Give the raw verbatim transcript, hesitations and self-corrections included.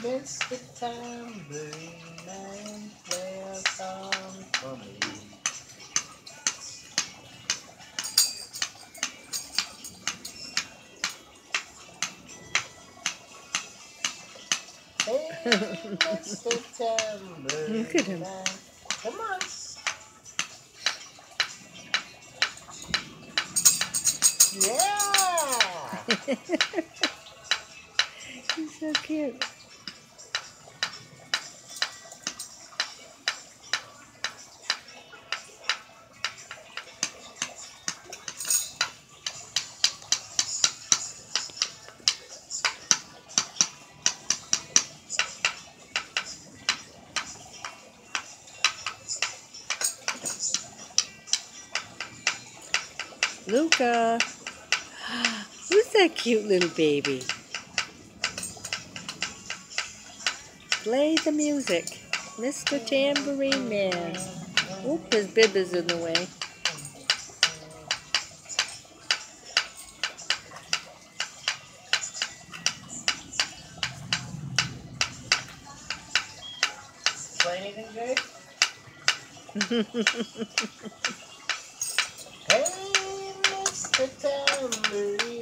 Mister Tambourine Man, play a song for me. Hey, Mister Tambourine Look at him. Man, come on. Yeah! He's so cute. Luca. Who's that cute little baby? Play the music. Mister Tambourine Man. Oop, his bib is in the way. Play anything good? Hey, Mister Tambourine